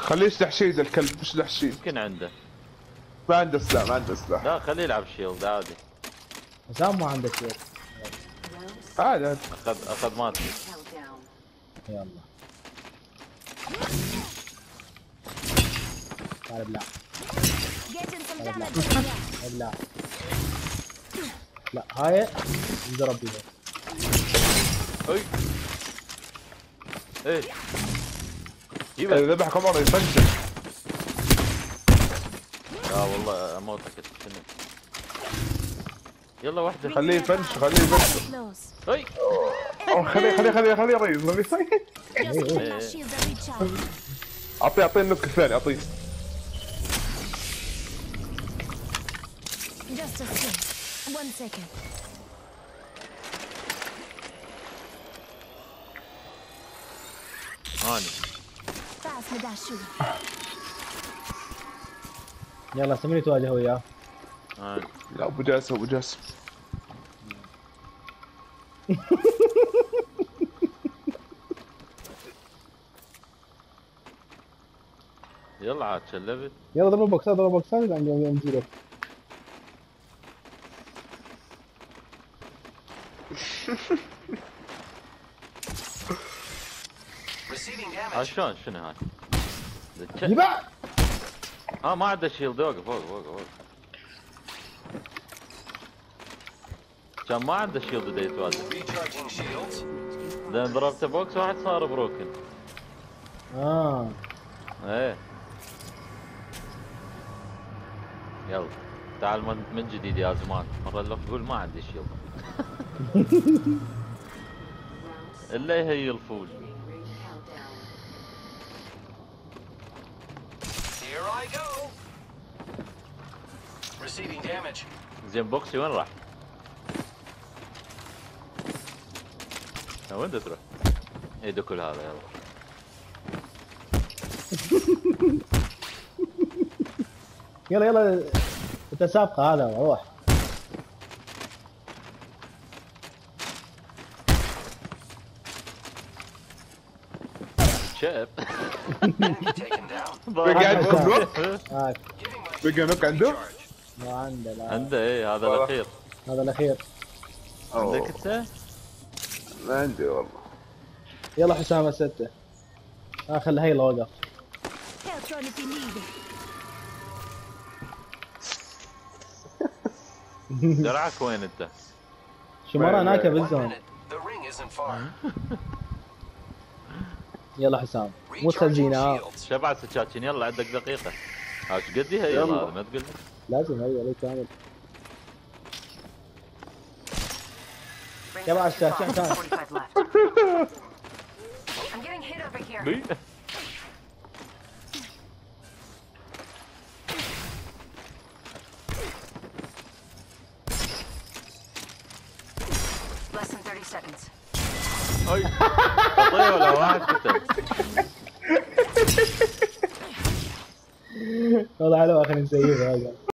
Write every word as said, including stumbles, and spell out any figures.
خليه يسلح شيد الكلب، مش يسلح شيد. يمكن عنده. ما عنده سلاح، ما عنده سلاح. لا خليه يلعب شيلد عادي. حسام ما عنده شيء. عادي عادي. اخذ اخذ ماتي. يلا. تعال بلع. بلع. لا هاي نضرب بيها. اي ايه يبقى ذبحك عمر يفنشل. لا والله اموتك شنو. يلا واحدة. خليه يفنش، خليه يفنش. اي خليه خليه خليه خليه يريز، خليه. اعطيه اعطيه النك الثاني، اعطيه. Just a second. One second. هاني. Pass me that shoe. يلا سميني تواجه وياه. هاني. لا ابو جاسم ابو جاسم. يلا عاد شلبت. يلا ضرب بوكسات ضرب بوكسات عندي يوم تجيله. شلون شنو هاي؟ يبا اه ما عنده شيلد. وقف وقف وقف وقف. كان ما عنده شيلد بدا يتواجه. لان ضربته بوكس واحد صار بروكن. اه ايه يلا تعال من, من جديد يا زمان. مرة لو تقول ما عندي شيلد الا يهي الفول. زين بوكسي وين راح؟ وين تروح؟ اي دكل هذا يلا. يلا يلا متسابقة هذا روح. شاف بقى عنده نوك؟ هاك بقى نوك عنده؟ ما عنده لا عنده ايه هذا الاخير. هذا الاخير. عندك انت؟ ما عندي والله. يلا حسام الستة. اه خلي هيلا وقف. درعك وين انت؟ شمارة هناك بالزون. يلا حسام مو تسجينا ها. شبع سكاكين يلا عندك دقيقة. ايش قد هي يلا هذا ما تقول لي. لازم هي عليك كامل. يلا السكاكين كان. بي Less than thirty seconds. اي اعطيه ولا واحد كتب. والله حلو اخي نسيبه هذا.